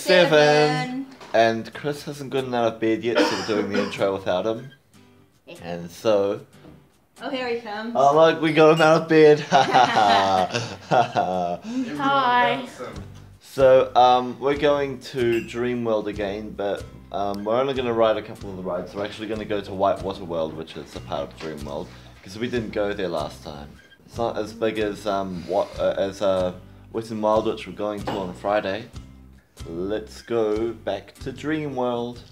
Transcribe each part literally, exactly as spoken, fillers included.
seven. And Chris hasn't gotten out of bed yet, so we're doing the intro without him. Yeah. And so... Oh, here he comes. Oh look, we got him out of bed. Hi. So, um, we're going to Dreamworld again, but um, we're only going to ride a couple of the rides. We're actually going to go to Whitewater World, which is a part of Dreamworld, because we didn't go there last time. It's not as big as um, what uh, as uh, Wet n Wild, which we're going to on Friday. Let's go back to Dreamworld.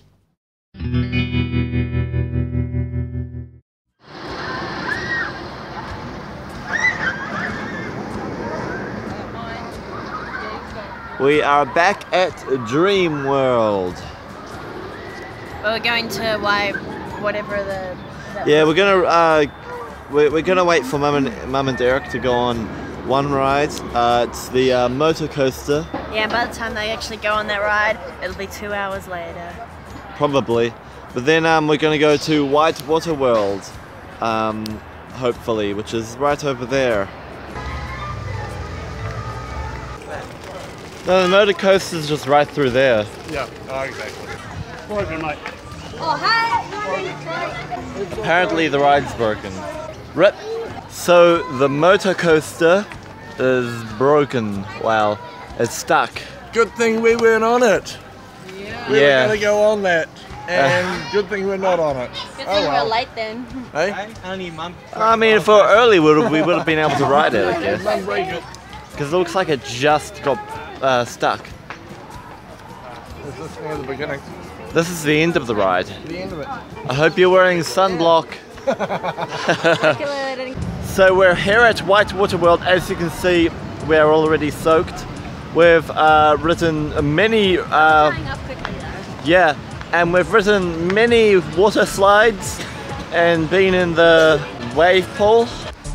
We are back at Dreamworld. Well, we're going to why whatever the. Yeah, we're gonna uh, we're, we're gonna wait for Mum and Mum and Derek to go on one ride. Uh, it's the uh, motor coaster. Yeah, by the time they actually go on that ride, it'll be two hours later. Probably, but then um, we're gonna go to Whitewater World, um, hopefully, which is right over there. No, the motor coaster's just right through there. Yeah, oh, exactly. Broken, mate. Oh, hi! Apparently the ride's broken. Rip. So the motor coaster is broken. Wow, it's stuck. Good thing we weren't on it. Yeah. We Yeah. were gonna go on that, and uh, good thing we're not on it. Good oh, thing well. we're late then. Hey? I mean, if we were early, we would we would have been able to ride it, I guess. Break it. Because it looks like it just got uh, stuck. Is this near the beginning? This is the end of the ride. The end of it. I hope you're wearing sunblock. So we're here at Whitewater World. As you can see, we're already soaked. We've uh, ridden many, uh, yeah, and we've ridden many water slides and been in the wave pool.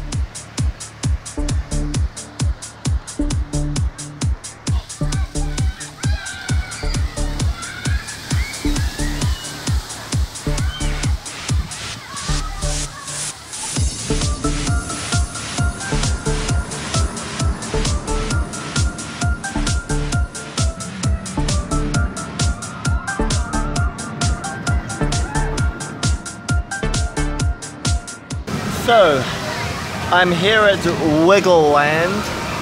So, I'm here at Wiggleland.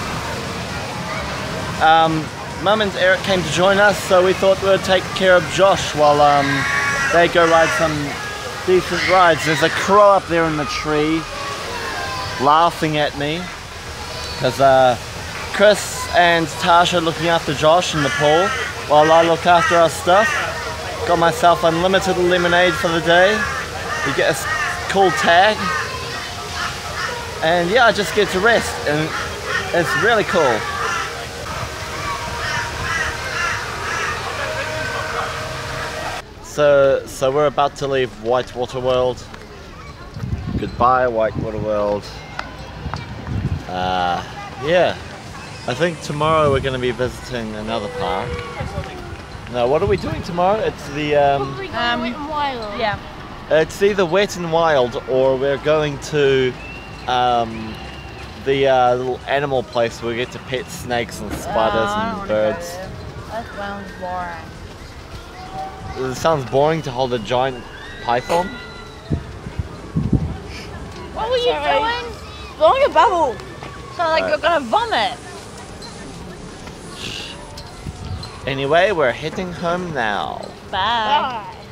Um, Mum and Eric came to join us, so we thought we'd take care of Josh while um, they go ride some decent rides. There's a crow up there in the tree, laughing at me, because uh, Chris and Tasha are looking after Josh in the pool, while I look after our stuff. Got myself unlimited lemonade for the day. You get a cool tag. And yeah, I just get to rest, and it's really cool. So, so we're about to leave Whitewater World. Goodbye, Whitewater World. Uh, yeah, I think tomorrow we're going to be visiting another park. No, what are we doing tomorrow? It's the um, um Wet n Wild. Yeah. It's either Wet n Wild or we're going to. Um, the uh, little animal place where we get to pet snakes and spiders oh, and birds. That sounds boring. It sounds boring to hold a giant python. What were you doing? Blowing a bubble. So like Right. you're gonna vomit. Anyway, we're heading home now. Bye. Bye.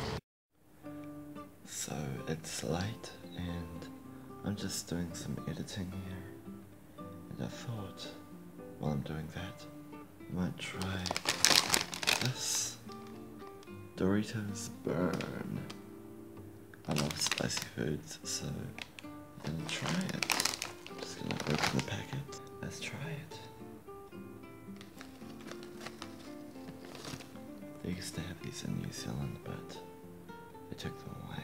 So it's late and I'm just doing some editing here. And I thought, while I'm doing that, I might try this Doritos Burn. I love spicy foods, so I'm gonna try it. I'm just gonna open the packet. Let's try it. They used to have these in New Zealand, but they took them away.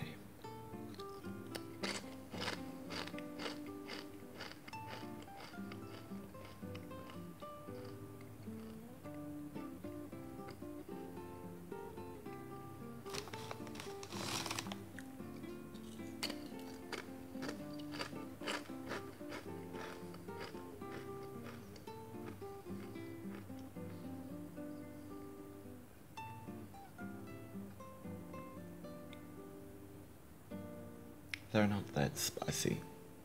they're not that spicy.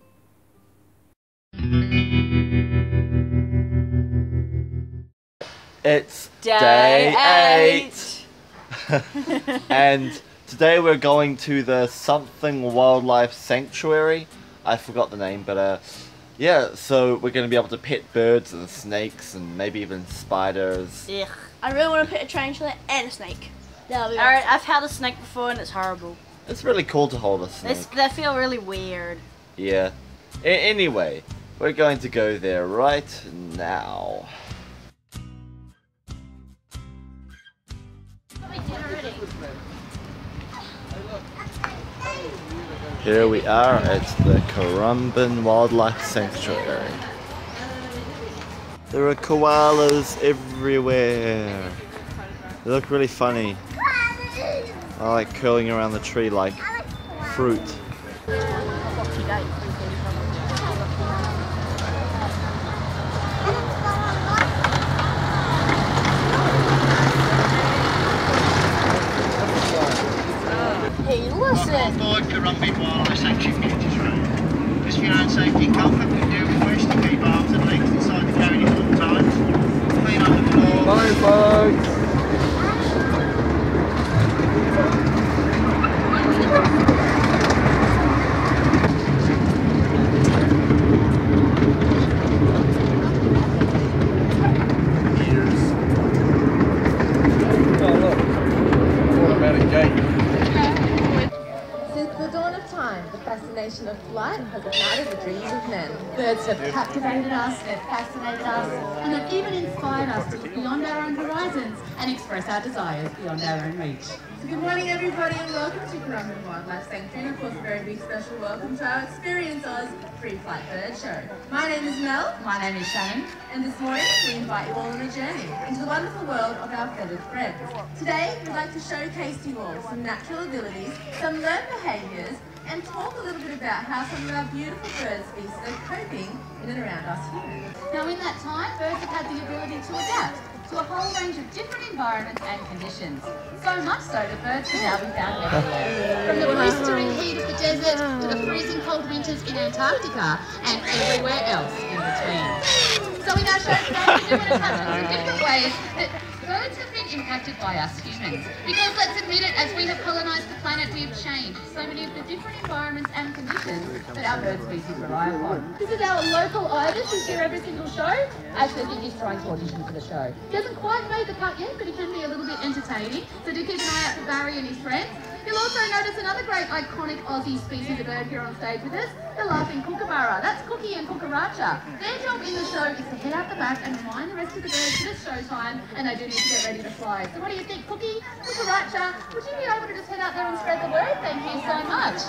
It's day, day eight! eight. And today we're going to the something wildlife sanctuary. I forgot the name, but uh, yeah, so we're going to be able to pet birds and snakes and maybe even spiders. Ugh. I really want to pet a tarantula and a snake. Alright, I've held a snake before and it's horrible. It's really cool to hold a snake. They, they feel really weird. Yeah. A anyway, we're going to go there right now. Here we are at the Currumbin Wildlife Sanctuary. There are koalas everywhere. They look really funny. I like curling around the tree like fruit. Hey, listen. Welcome aboard Currumbin Wildlife Sanctuary Communities Road. Just for your own safety and comfort, we do request to keep arms and legs inside the carriage at all times. Clean up the floor. Bye, folks. Oh, look. Automatic gate. Since the dawn of time, the fascination of flight has ignited the dreams of men. Birds have captivated us, they've fascinated us, and they've even inspired us to look beyond our own horizons and express our desires beyond our own reach. So good morning, everybody, and welcome to Currumbin Wildlife Sanctuary, and of course a very big special welcome to our Experience Oz Free Flight Bird Show. My name is Mel. My name is Shannon. And this morning we invite you all on a journey into the wonderful world of our feathered friends. Today we'd like to showcase to you all some natural abilities, some learned behaviours, and talk a little bit about how some of our beautiful bird species are coping in and around us humans. Now in that time, birds have had the ability to adapt to a whole range of different environments and conditions. So much so that birds can now be found everywhere. From the blistering heat of the desert to the freezing cold winters in Antarctica and everywhere else in between. So in our show today, we're going to touch on some different ways that birds have been impacted by us humans. Because let's admit it, as we have colonised the planet, we have changed so many of the different environments and conditions that our bird species rely upon. This is our local Ibis who's here every single show. Actually, I think he's trying to audition for the show. He hasn't quite made the cut yet, but he can be a little bit entertaining. So do keep an eye out for Barry and his friends. You'll also notice another great iconic Aussie species of bird here on stage with us, the laughing kookaburra. That's Cookie and Cucaracha. Their job in the show is to head out the back and remind the rest of the birds that it's showtime and they do need to get ready to fly. So what do you think, Cookie, Cucaracha? Would you be able to just head out there and spread the word? Thank you so much.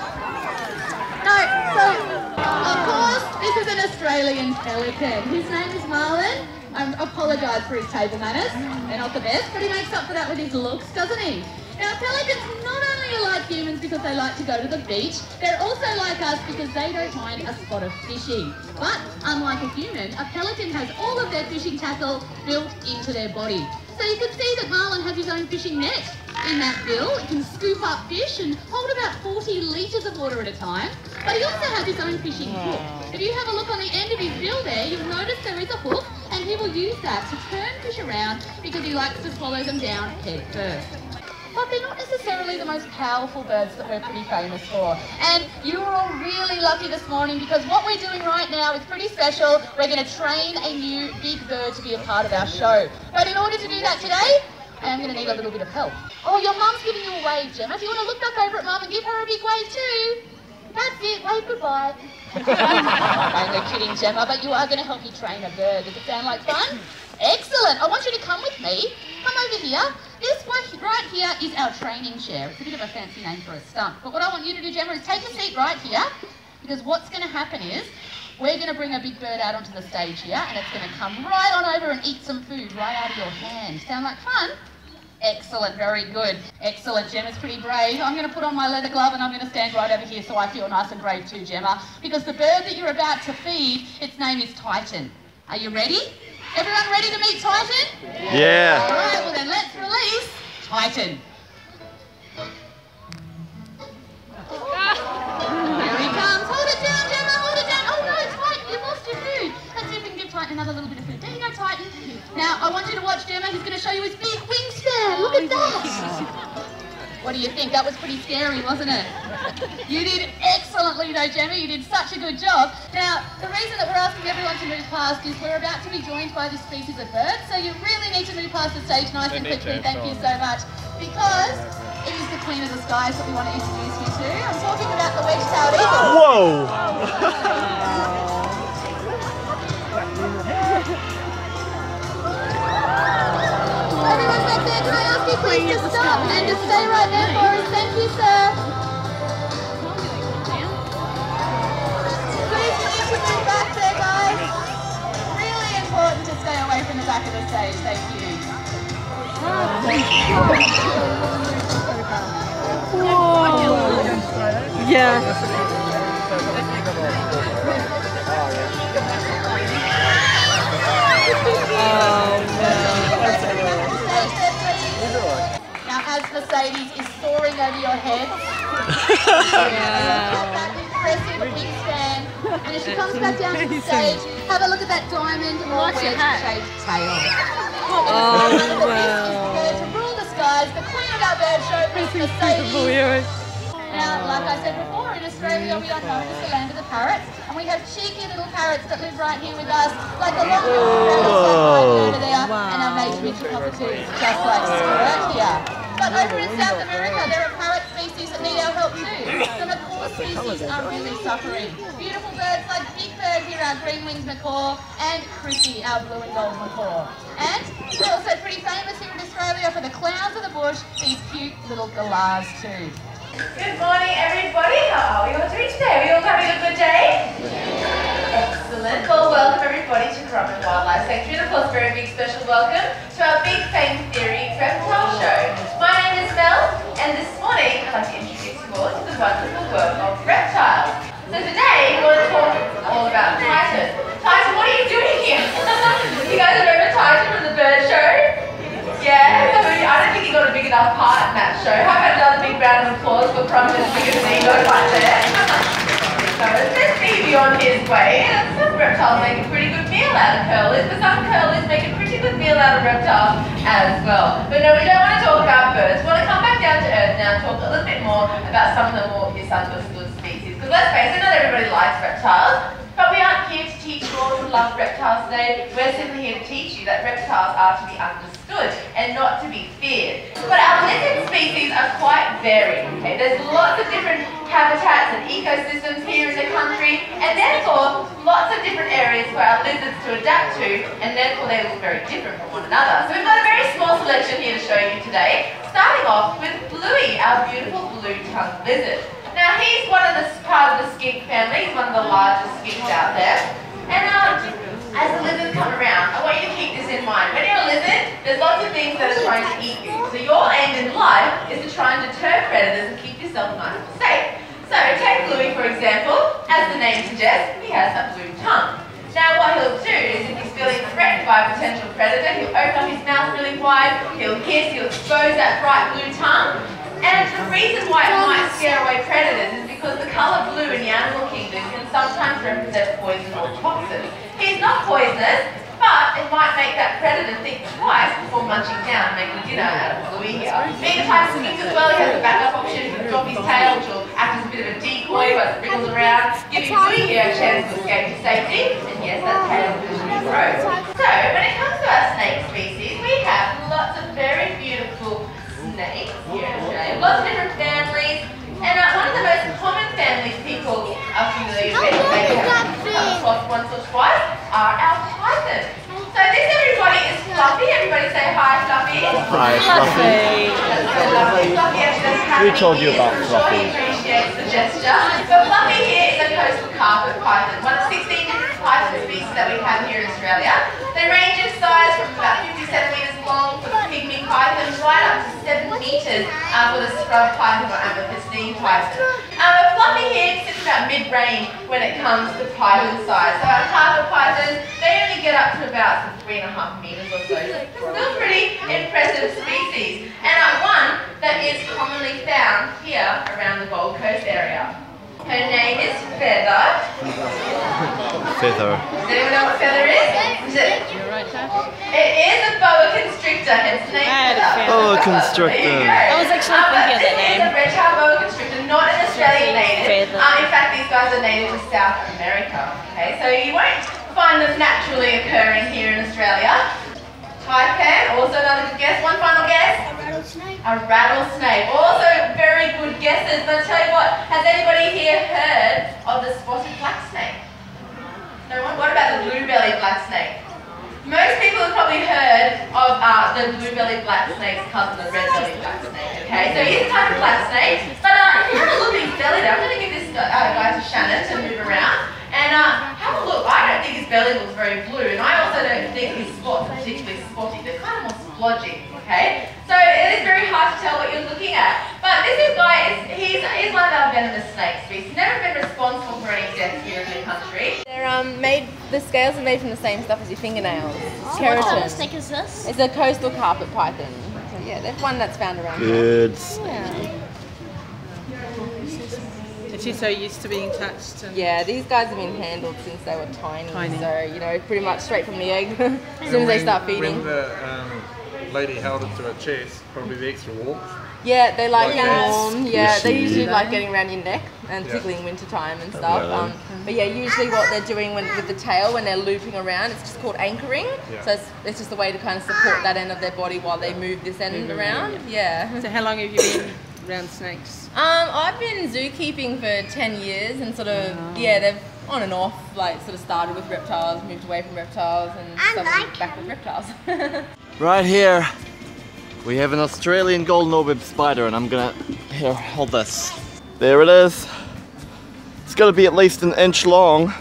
No, so of course this is an Australian pelican. His name is Marlin. I apologise for his table manners. They're not the best, but he makes up for that with his looks, doesn't he? Now, pelicans not only are like humans because they like to go to the beach, they're also like us because they don't mind a spot of fishing. But, unlike a human, a pelican has all of their fishing tackle built into their body. So you can see that Marlin has his own fishing net in that bill. It can scoop up fish and hold about forty litres of water at a time. But he also has his own fishing hook. If you have a look on the end of his bill there, you'll notice there is a hook, and he will use that to turn fish around because he likes to swallow them down head first. But they're not necessarily the most powerful birds that we're pretty famous for. And you are all really lucky this morning because what we're doing right now is pretty special. We're going to train a new big bird to be a part of our show. But in order to do that today, I am going to need a little bit of help. Oh, your mum's giving you a wave, Gemma. If you want to look back over at mum and give her a big wave too. That's it, wave goodbye. I'm only kidding, Gemma, but you are going to help me train a bird. Does it sound like fun? Excellent. I want you to come with me. Come over here. This one right here is our training chair. It's a bit of a fancy name for a stump. But what I want you to do, Gemma, is take a seat right here. Because what's going to happen is we're going to bring a big bird out onto the stage here and it's going to come right on over and eat some food right out of your hand. Sound like fun? Excellent, very good. Excellent, Gemma's pretty brave. I'm going to put on my leather glove and I'm going to stand right over here so I feel nice and brave too, Gemma. Because the bird that you're about to feed, its name is Titan. Are you ready? Everyone ready to meet Titan? Yeah. All right, well then let's release Titan. Here another little bit of food. There you go, Titan. Now, I want you to watch Gemma. He's going to show you his big wingspan. Look at that. What do you think? That was pretty scary, wasn't it? You did excellently though, Gemma. You did such a good job. Now, the reason that we're asking everyone to move past is we're about to be joined by this species of bird, so you really need to move past the stage nice and quickly. Thank you so much. Because it is the Queen of the Skies that we want to introduce you to. I'm talking about the wedge-tailed eagle. Whoa! Everyone back there, can I ask you please to stop and to stay right there for us? Thank you, sir. Please need to move back there, guys. Really important to stay away from the back of the stage. Thank you. Whoa. Yeah. Now, as Mercedes is soaring over your head, Yeah. that impressive wingspan, and as she comes back down to the stage, have a look at that diamond or wedge-shaped tail. Oh, wow. To rule the skies, the queen of our bird show is Mercedes. Now, like I said before, in Australia we are known as the land of the parrots, and we have cheeky little parrots that live right here with us, like a long right over there, and our major winter cockatoos, just like Stuart here. But over in South America, there are parrot species that need our help too. Some of the species are really suffering. Beautiful birds like Big Bird here, our green-winged macaw, and Chrissy, our blue and gold macaw. And we're also pretty famous here in Australia for the clowns of the bush, these cute little galahs too. Good morning, everybody. How are we all doing today? Are we all having a good day? Excellent. Well, welcome everybody to Currumbin Wildlife Sanctuary, and of course, very big special welcome to our Big Fame Theory reptile show. My name is Mel, and this morning I'd like to introduce you all to the wonderful world of reptiles. So today we're going to talk all about Titan. Titan, what are you doing here? You guys remember Titan from the bird show? Yeah, so I don't think he got a big enough part in that show. How about another big round of applause for Currumbin's biggest ego right there? So there's Phoebe on his way. Some reptiles make a pretty good meal out of curlers, but some curlers make a pretty good meal out of reptiles as well. But no, we don't want to talk about birds. We want to come back down to earth now and talk a little bit more about some of the more misunderstood species. Because let's face it, not everybody likes reptiles. But we aren't here to teach you all to love reptiles today. We're simply here to teach you that reptiles are to be understood and not to be feared. But our lizard species are quite varied. Okay? There's lots of different habitats and ecosystems here in the country, and therefore lots of different areas for our lizards to adapt to, and therefore they look very different from one another. So we've got a very small selection here to show you today, starting off with Bluey, our beautiful blue-tongued lizard. Now he's one of the part of the skink family. He's one of the largest skinks out there. And um, as the lizards come around, I want you to keep this in mind. When you're a lizard, there's lots of things that are trying to eat you. So your aim in life is to try and deter predators and keep yourself nice and safe. So take Bluey for example. As the name suggests, he has a blue tongue. Now what he'll do is if he's feeling threatened by a potential predator, he'll open up his mouth really wide, he'll hiss, he'll expose that bright blue tongue. And the reason why it might scare away predators is because the colour blue in the animal kingdom can sometimes represent poison or toxin. He's not poisonous, but it might make that predator think twice before munching down and making dinner out of Bluey here. Being the type of skink as well, he has a backup option. He can drop his tail, which will act as a bit of a decoy as it wriggles around, giving Bluey here a chance to escape to safety. And yes, that tail will usually grow. So, when it comes to our snake species, we have lots of very beautiful snakes here in Australia. Lots of different families, and uh, one of the most common families people are familiar with, maybe have come across once or twice, are our pythons. So this, everybody, is Fluffy. Everybody say hi, Fluffy. Hi, Fluffy. That's so lovely. Fluffy actually doesn't have We any told you ears, about so I'm Fluffy. sure he appreciates the gesture. But Fluffy here is a coastal carpet python, one of sixteen different python species that we have here in Australia. They range in size from about fifty centimetres long for the pygmy python, right up to seven metres uh, for the scrub python or amethystine python. Um, but Fluffy here sits about mid-range when it comes to python size. So our carpet pythons, they only get up to about three and a half metres or so. Still pretty impressive species. And uh, one that is commonly found here around the Gold Coast area. Her name is Feather. feather. Does anyone know what feather is? Is it? You're right, Josh. It is a boa constrictor, hence the name I had a feather. feather. Boa There you constrictor. go. I was actually Um, thinking of this that is name. a red-tailed boa constrictor, not an Australian native. Feather. Um, in fact, these guys are native to South America. Okay, so you won't find them naturally occurring here in Australia. Taipan, also another good guess. One final guess. A rattlesnake. A rattlesnake. Also very good guesses. But I tell you what, has anybody here heard of the spotted black snake? No one? What about the blue-bellied black snake? Most people have probably heard of uh, the blue-bellied black snake's cousin, the red-bellied black snake. Okay, so he's a type of black snake. But uh, if you have a look at his belly there, I'm going to give this uh, guy to Shannon to move around. And uh, have a look. I don't think his belly looks very blue, and I also don't think his spots are particularly spotty. They're kind of more splodgy, okay? So it is very hard to tell what you're looking at. But this is guy, is, he's, he's one of our venomous snake species. He's never been responsible for any deaths here in the country. They're um, made, the scales are made from the same stuff as your fingernails. It's What type keratin. of snake is this? It's a coastal carpet python. So yeah, there's one that's found around here. Good. Yeah. She's so used to being touched. And Yeah, these guys have been handled since they were tiny, Tiny. so you know, pretty much straight from the egg. As soon as they start feeding. When the um, lady held it to her chest, probably the extra warmth. Yeah, they like Like being this. warm. Yeah, they Squishy. usually like getting around your neck and Yeah. tickling winter time and stuff. Yeah. Um, but yeah, usually what they're doing when, with the tail when they're looping around, it's just called anchoring. Yeah. So it's, it's just a way to kind of support that end of their body while they move this end around. Yeah. So how long have you been around snakes? Um, I've been zookeeping for ten years and sort of, yeah, they've on and off, like sort of started with reptiles, moved away from reptiles and suddenly back with reptiles. Right here, we have an Australian golden orb spider, and I'm gonna, here, hold this. There it is. It's gotta be at least an inch long.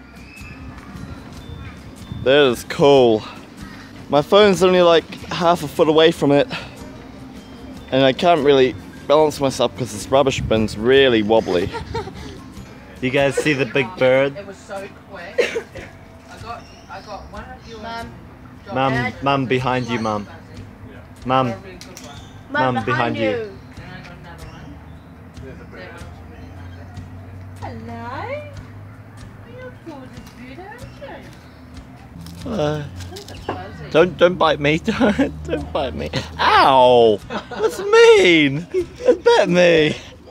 That is cool. My phone's only like half a foot away from it, and I can't really balance myself because this rubbish bin's really wobbly. You guys see the big bird? It was so quick. I got, I got one of your... Mum. Mum, mum behind you, mum. Mum, mum behind you. Hello? You're cool as food, aren't you? Uh, don't don't bite me. Don't don't bite me. Ow! That's mean. It bit me.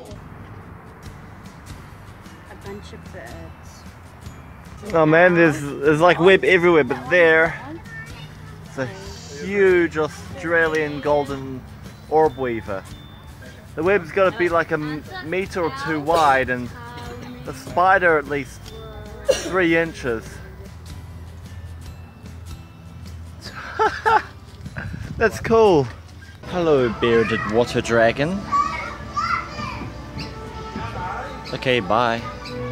A bunch of birds. Oh man, there's there's like web everywhere, but there, it's a huge Australian golden orb weaver. The web's got to be like a m- meter or two wide, and the spider at least three inches. That's cool. Hello, bearded water dragon. Okay, bye.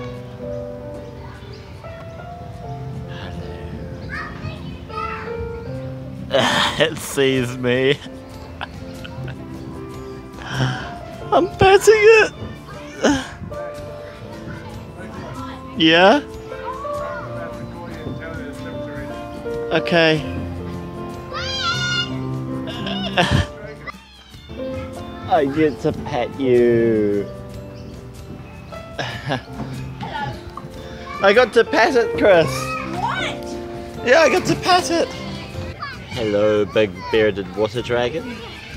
It sees me. I'm petting it. Yeah? Okay. I get to pet you. I got to pet it, Chris. What? Yeah, I got to pet it. Hello, big bearded water dragon.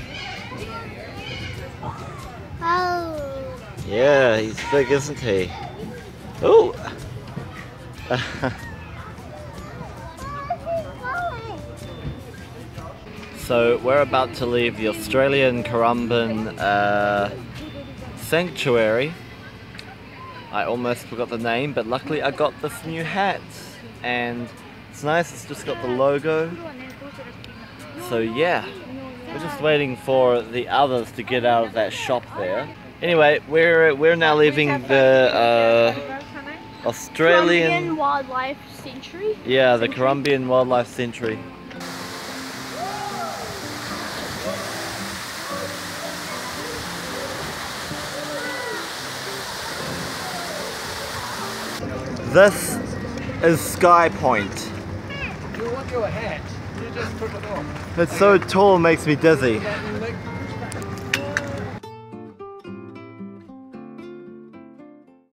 Oh. Yeah, he's big, isn't he? Oh! So we're about to leave the Australian Currumbin uh, sanctuary. I almost forgot the name, but luckily I got this new hat, and it's nice. It's just got the logo. So yeah, we're just waiting for the others to get out of that shop there. Anyway, we're we're now leaving the uh, Australian Currumbin Wildlife Sanctuary. Yeah, the Currumbin Wildlife Sanctuary. This is Sky Point. You want your hat? You just took it off. It's so tall, it makes me dizzy.